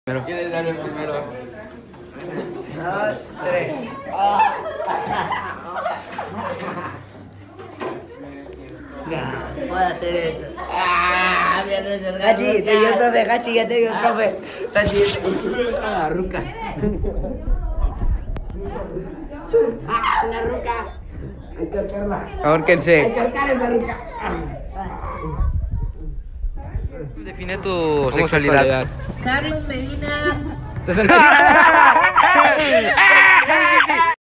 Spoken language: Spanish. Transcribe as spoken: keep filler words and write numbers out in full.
¿Quieres darle primero? Dos, tres. No, puedo hacer esto. ¡Ah! Gachi, te vio el profe, Gachi, ya te vio el profe. Gachi. ¡Ah, la ruca! ¡Ah, la ruca! Hay que ahorcarla. Ahórquense. Hay que ahorcar esa ruca. Define tu sexualidad. Carlos Medina. sesenta.